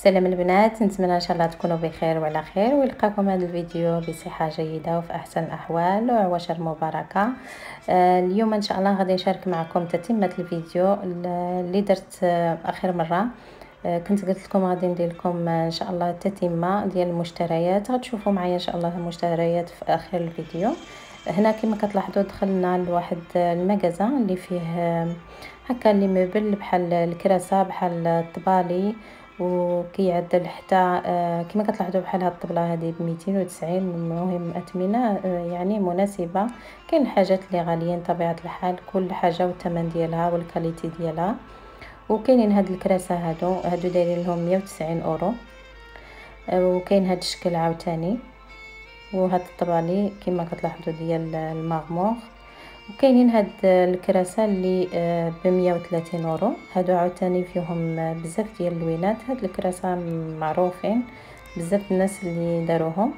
سلام البنات، نتمنى ان شاء الله تكونوا بخير وعلى خير ويلقاكم هذا الفيديو بصحه جيده وفي احسن الاحوال وعواشر مباركه. اليوم ان شاء الله غادي نشارك معكم تتمه الفيديو اللي درت اخر مره. كنت قلت لكم غادي ندير لكم ان شاء الله التتمه ديال المشتريات، غتشوفوا معايا ان شاء الله المشتريات في اخر الفيديو. هنا كما كتلاحظوا دخلنا لواحد المغازان اللي فيه هكا لي مبل بحال الكراسه بحال الطبالي، وكيعدل حتى كما كتلاحظوا بحال هاد الطبله هذه ب 290. المهم اثمنه يعني مناسبه. كاين الحاجات اللي غاليين طبيعه الحال، كل حاجه والثمن ديالها والكاليتي ديالها. وكاينين هاد الكراسه هادو دايرين لهم 190 اورو. وكاين هاد الشكل عاوتاني، وهاد الطبالي كما كتلاحظوا ديال المغمور. وكاينين هاد الكراسه اللي ب 130 اورو. هادو عاوتاني فيهم بزاف ديال اللوينات. هاد الكراسه معروفين بزاف الناس اللي داروهم.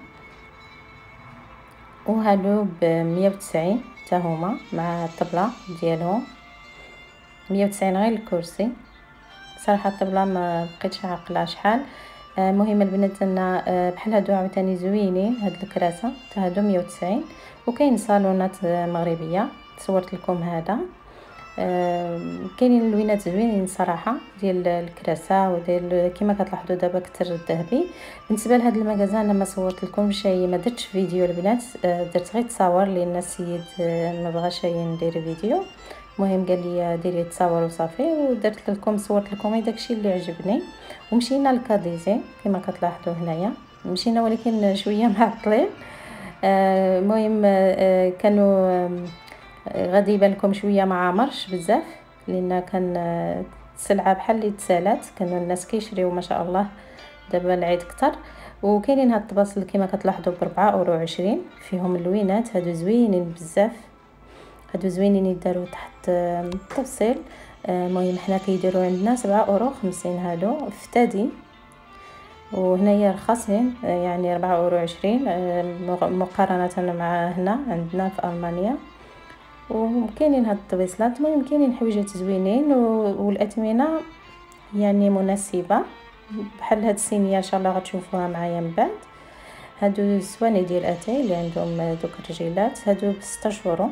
وهادو ب 190 حتى هما مع الطبله ديالهم 190 غير الكرسي. صراحه الطبله ما بقيتش عاقله شحال. مهم البنات ان بحال هادو عاوتاني زوينين. هاد الكراسه حتى هادو 190. وكاين صالونات مغربيه صورت لكم هذا. كاينين اللوينات زوينين صراحه ديال الكراسه وديال كما كتلاحظوا دابا كتر الذهبي. بالنسبه لهذا المغازان انا ما صورت لكمش، ما درتش فيديو البنات، درت غير تصاور لان السيد ما بغاش ندير فيديو. المهم قال لي ديري تصاور وصافي، ودرت لكم صورت لكم داكشي اللي عجبني. ومشينا لكاديزي كما كتلاحظوا هنايا، مشينا ولكن شويه معطلين. المهم كانوا غادي يبان لكم شويه ما عامرش بزاف لان كان السلعه بحال اللي تسالات، كانوا الناس كيشريو ما شاء الله. دابا العيد كتر. وكاينين هاد الطباصل كما كتلاحظوا ب 4.20 فيهم اللوينات. هادو زوينين بزاف، هادو زوينين يداروا تحت التفصيل. المهم حنا كيديروا عندنا 7.50 هادو فتادي، وهنايا رخاصين يعني 4.20 مقارنه مع هنا عندنا في المانيا. وكاينين هاد الطبيصلات. المهم كاينين حويجات زوينين والاثمنه يعني مناسبه. بحال هاد الصينيه ان شاء الله غتشوفوها معايا من بعد. هادو السواني ديال اتاي اللي عندهم دوك الرجيلات هادو ب 16 اورو.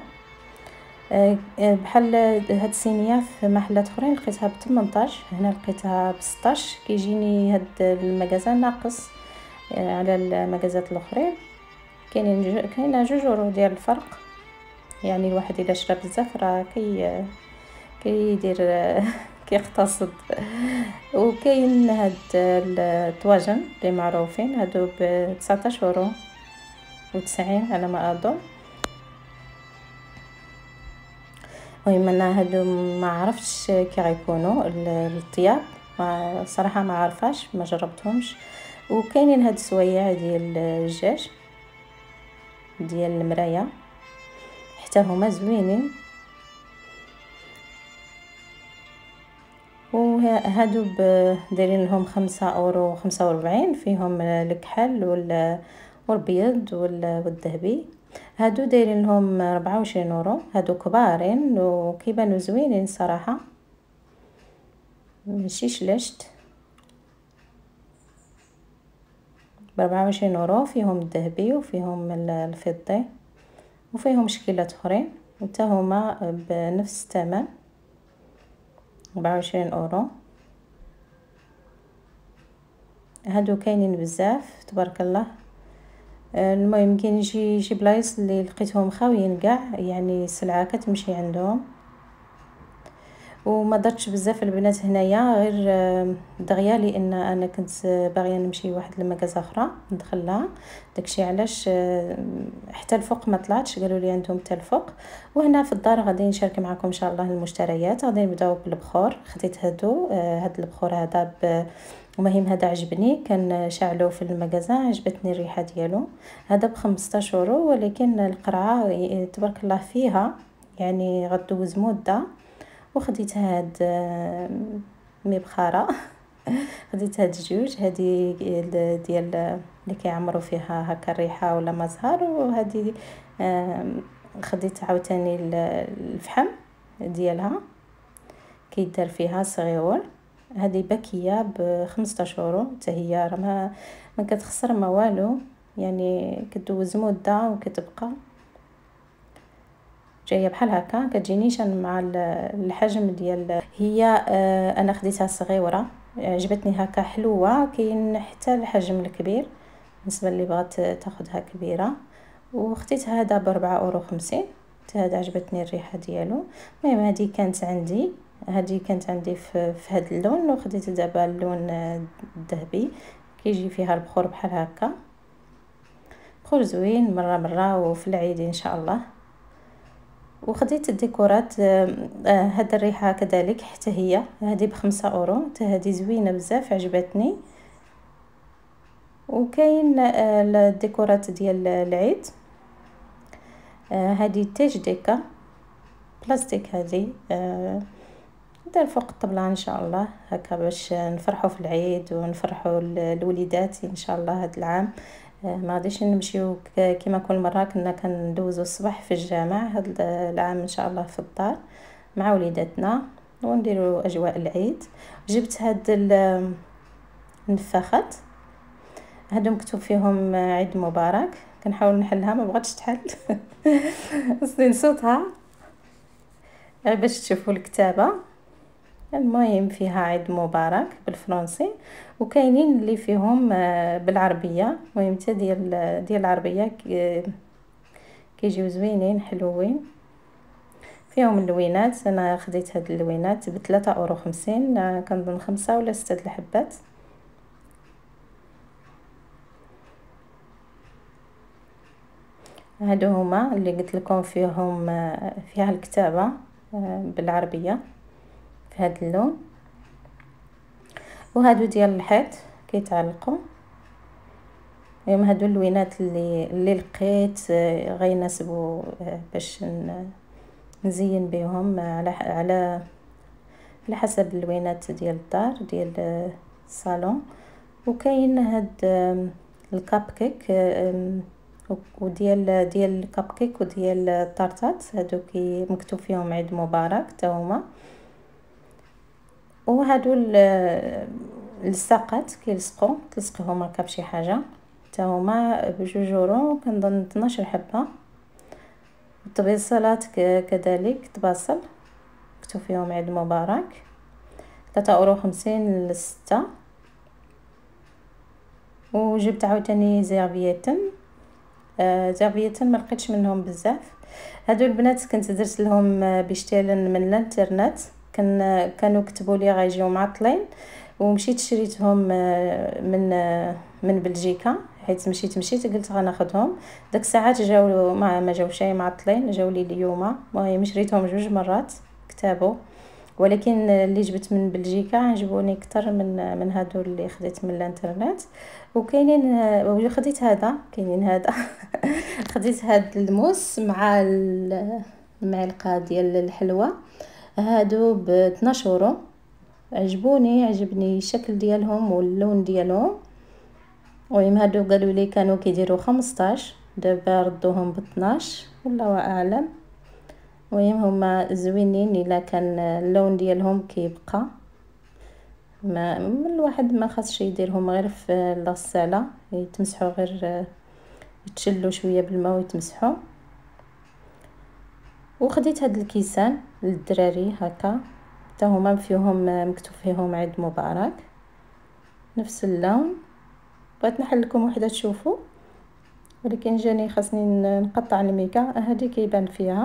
بحال هاد الصينيه في محلات اخرين لقيتها ب 18، هنا لقيتها ب 16. كيجيني هاد المغازان ناقص على المغازات الاخرين. كاينه 2 اورو ديال الفرق، يعني الواحد اذا شرا بزاف راه كيدير كيقتصد. وكاين هاد الطواجن اللي معروفين هادو ب 19 اورو و90 على ما اظن. المهم انا هادو ما عرفتش كي غيكونوا الطياب، صراحه ما عارفاش ما جربتهمش. وكاينين هاد السوايع ديال الدجاج ديال المرايه حتى هما زوينين. وهادو دايرين لهم 5.45 فيهم الكحل والبيض والذهبي. هادو دايرين لهم 24 اورو. هادو كبارين وكيبانوا زوينين صراحه، ماشي شلشت. ب 24 اورو فيهم الذهبي وفيهم الفضي وفيهم شكلات اخرين وتا هما بنفس الثمن 24 اورو. هادو كاينين بزاف تبارك الله. المهم كاين شي بلايص اللي لقيتهم خاويين كاع، يعني السلعه كتمشي عندهم. وما درتش بزاف البنات هنايا غير دغيا لان انا كنت باغيه نمشي لواحد المغازه اخرى ندخلها. داكشي علاش حتى الفوق ما طلعتش، قالوا لي عندهم حتى الفوق. وهنا في الدار غادي نشارك معكم ان شاء الله المشتريات. غادي نبداو بالبخور. خديت هاد البخور هذا المهم هذا عجبني، كان شعلو في المغازه عجبتني الريحه ديالو. هذا ب 15 اورو، ولكن القرعه تبارك الله فيها يعني غدوز مده. وخديت هاد مبخره خديت هاد الجوج، هادي ديال اللي كيعمروا فيها هكا الريحه ولا مزهر، وهادي خديت عاوتاني الفحم ديالها كيدار فيها صغيور. هذه باكيه ب15 €، حتى هي راه ما كتخسر ما والو، يعني كدوز مده وكتبقى جايه بحال هكا. كتجينيش مع الحجم ديال هي. انا خديتها صغيره، عجبتني هكا حلوه. كاين حتى الحجم الكبير بالنسبه اللي بغات تاخذها كبيره. وخديت هذا ب4,50 €. هذا عجبتني الريحه ديالو. المهم هذه كانت عندي، في هذا اللون. وخديت دابا اللون الذهبي كيجي فيها البخور بحال هكا، بخور زوين مره وفي العيد ان شاء الله. وخديت الديكورات. هاد الريحه كذلك حتى هي هذه ب5 €، حتى هذه زوينه بزاف عجبتني. وكاين الديكورات ديال العيد. هذه تاج ديكا بلاستيك، هذه دار فوق الطبله ان شاء الله هكا باش نفرحوا في العيد ونفرحوا الوليدات ان شاء الله هذا العام. ما غاديش نمشيو كما كل مره كنا كندوزو الصباح في الجامع. هذا العام ان شاء الله في الدار مع وليداتنا ونديروا اجواء العيد. جبت هاد النفاخات، هادو مكتوب فيهم عيد مبارك. كنحاول نحلها ما بغاتش تحل اصلي نصوتها غير باش تشوفوا الكتابه. المهم فيها عيد مبارك بالفرنسي، وكاينين اللي فيهم بالعربيه. المهم حتى ديال العربيه كيجيو زوينين حلوين، فيهم اللوينات. انا خديت هاد اللوينات ب3,50 €، كنظن 5 ولا 6 الحبات. هادو هما اللي قلت لكم فيهم فيها الكتابه بالعربيه في هذا اللون. وهادو ديال الحيط كيتعلقوا. اليوم هادو اللوينات اللي لقيت غيناسبوا باش نزين بهم على حسب اللوينات ديال الدار ديال الصالون. وكاين هاد الكاب كيك وديال الكاب كيك وديال الطارطات، هادو مكتوب فيهم عيد مبارك حتى هما. وهادو الساقات تلصقوهم هكا بشي حاجه حتى هما ب2 € كنظن 12 حبه. الطبيصلات كذلك طباصل مكتوب فيهم عيد مبارك 3,50 € ل6. وجبت عاوتاني زيرفيتن ما لقيتش منهم بزاف. هادو البنات كنت درت لهم بيشتيلن من الانترنت، كانوا كتبوا لي غيجيو معطلين، ومشيت شريتهم من بلجيكا. حيت مشيت قلت غناخذهم. داك الساعات جاو ما جاوش معطلين، جاو لي اليوم. المهم شريتهم 2 مرات كتابوا، ولكن اللي جبت من بلجيكا عجبوني اكثر من هادو اللي خديت من الانترنت. وكاينين خديت هذا خديت هاد الموس مع المعلقه ديال الحلوى. هادو ب12 €. عجبني الشكل ديالهم واللون ديالهم. المهم هادو قالوا لي كانوا كيديروا 15، دابا ردوهم ب12 والله اعلم. المهم هما زوينين الا كان اللون ديالهم كيبقى. ما الواحد ما خاصش يديرهم غير في الغساله، يتمسحوا غير يتشلوا شويه بالماء ويتمسحوا. وخديت هاد الكيسان للدراري هكا حتى هما فيهم مكتوب فيهم عيد مبارك نفس اللون. بغيت نحل لكم وحده تشوفوا، ولكن جاني خاصني نقطع الميكا. هذه كيبان فيها.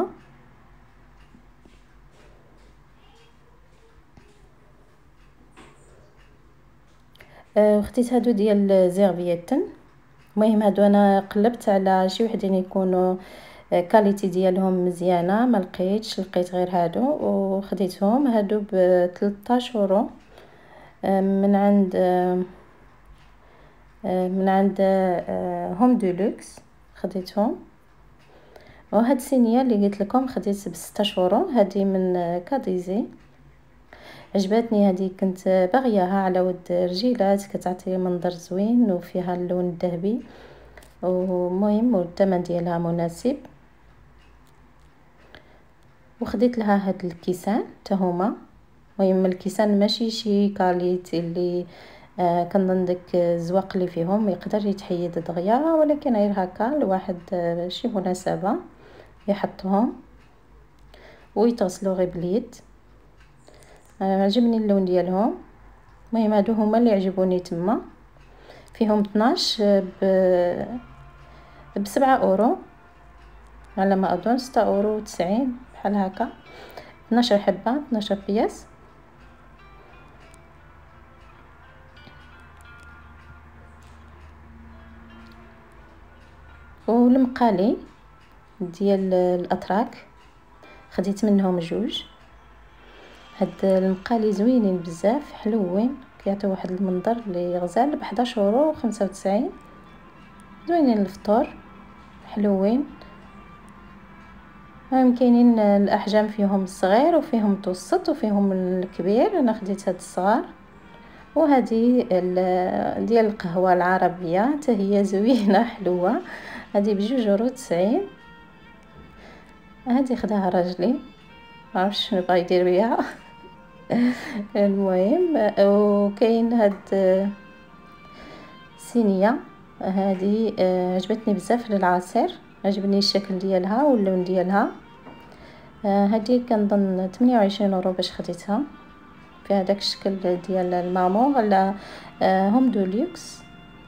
خديت هادو ديال زيرفيتن. المهم هادو انا قلبت على شي وحدين يكونوا كاليتي ديالهم مزيانه، ما لقيت غير هادو وخديتهم. هادو ب13 € من عند هوم ديلوكس خديتهم. وهاد الصينيه اللي قلت لكم خديت ب16 €. هذه من كاديزي، عجبتني هذه، كنت باغياها على ود رجيلات، كتعطي منظر زوين وفيها اللون الذهبي. ومهم والثمن ديالها مناسب. وخديت لها هاد الكيسان حتى هما المهم الكيسان ماشي شي كاليت اللي كنظن داك الزواق اللي فيهم يقدر يتحيد دغيا، ولكن غير هكا لواحد شي مناسبة يحطوهم ويتغسلوا غير باليد. عجبني اللون ديالهم. المهم هادو هما اللي عجبوني تما، فيهم 12 ب7 اورو على ما اظن، 6 اورو و90 بحال هكا، 12 حبة 12 بياس. والمقالي ديال الاتراك خديت منهم جوج. هاد المقالي زوينين بزاف، حلوين، كيعطيو واحد المنظر اللي غزال، ب 11 اورو و95. زوينين الفطور، حلوين. كاينين الاحجام، فيهم الصغير وفيهم متوسط وفيهم الكبير. انا خديت هاد الصغار. وهذه ديال القهوه العربيه حتى هي زوينه حلوه، هذه ب2 اورو و90. هذه خداها راجلي، معرفتش شنو بغا يدير بها. المهم وكاين هاد صينيه، هذه عجبتني بزاف للعصير، عجبني الشكل ديالها واللون ديالها. هذه كنظن 28 اورو باش خديتها، فيها داك الشكل ديال المامور ولا هوم دوليكس.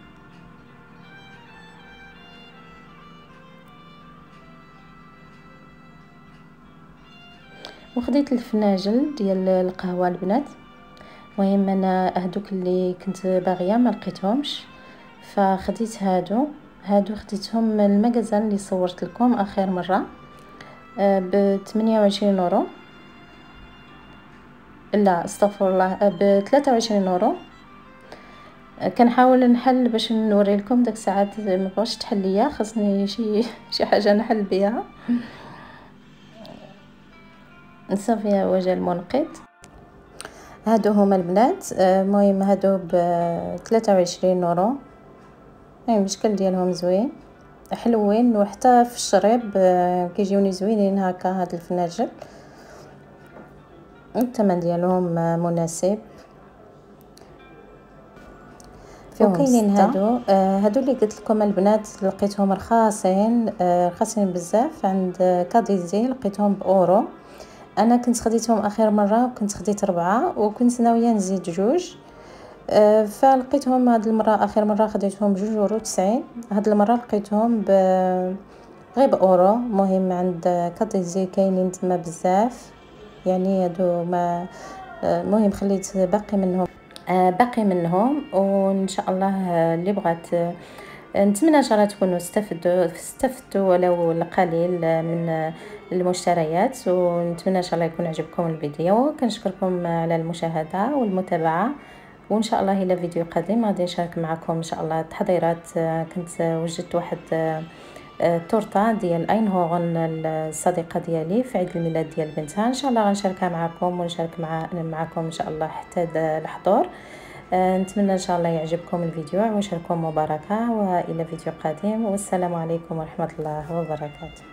وخديت الفناجل ديال القهوه البنات. المهم انا هادوك اللي كنت باغيه ما لقيتهمش، فخديت هادو خديتهم من المغازان اللي صورت لكم اخر مره ب 28 اورو، لا استغفر الله، ب 23 اورو. كنحاول نحل باش نوري لكم، داك الساعات ما بغاش تحل ليا، خاصني شي حاجه نحل بها. صافي وجه المنقذ. هادو هما البنات. المهم هادو ب 23 اورو. الشكل ديالهم زوين حلوين، وحتى في الشريب كيجيوني زوينين هكا. هاد الفناجل الثمن ديالهم مناسب. وكاينين هادو اللي قلت لكم البنات لقيتهم رخاصين بزاف عند كاديزي، لقيتهم باورو. انا كنت خديتهم اخر مره وكنت خديت 4 وكنت ناويه نزيد جوج، فلقيتهم هاد المره اخر مره خديتهم ب2 اورو و90. هاد المره لقيتهم غير باورو. مهم عند كاديزي كاينين تما بزاف، يعني هادو ما مهم خليت باقي منهم. وان شاء الله اللي بغات، نتمنى ان شاء الله تكونوا استفدتوا ولو القليل من المشتريات، ونتمنى ان شاء الله يكون عجبكم الفيديو. كنشكركم على المشاهده والمتابعه، وان شاء الله الى فيديو قادم غادي نشارك معكم ان شاء الله التحضيرات. كنت وجدت واحد تورته ديال اينهورن الصديقه ديالي في عيد الميلاد ديال بنتها، ان شاء الله غنشاركها معكم ونشارك معكم ان شاء الله حتى الحضور. نتمنى ان شاء الله يعجبكم الفيديو، وشارككم مباركه، والى فيديو قادم، والسلام عليكم ورحمه الله وبركاته.